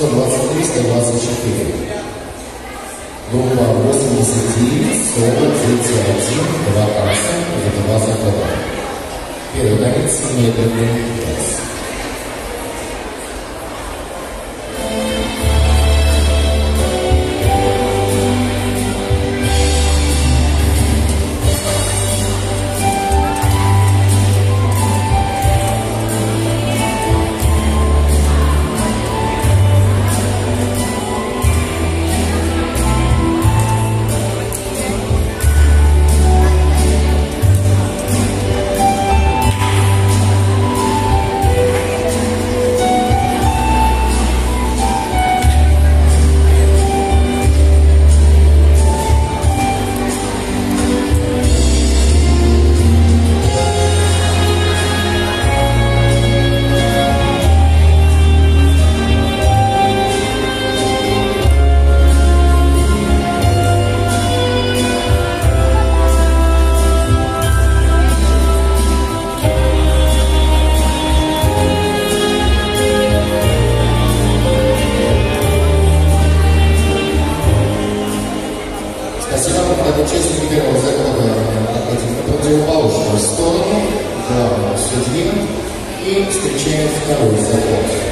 123-124. Группа 89, 40, 31, 2 паса и 2 захода. Первый танец медленный вальс. Спасибо. Под участием первого захода отходим на противоположную сторону, главного судьи, и встречаем второй заход.